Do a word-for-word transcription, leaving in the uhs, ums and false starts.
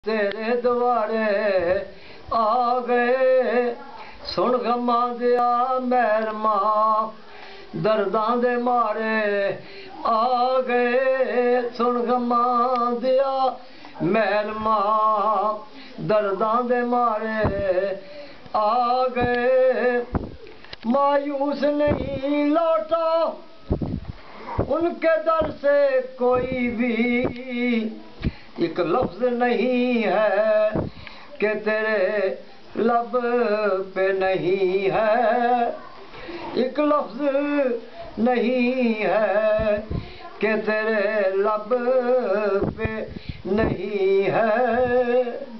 तेरे द्वारे आ गए सुन गमा दिया मैरमा दर्दां दे मारे आ गए सुन गमा दिया मैरमा दर्दां दे मारे आ गए मायूस नहीं लौटा उनके दर से कोई भी एक लफ्ज नहीं है कि तेरे लब पे नहीं है एक लफ्ज नहीं है कि तेरे लब पे नहीं है।